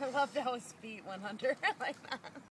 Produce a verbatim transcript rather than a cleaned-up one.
loved how his feet went under like that.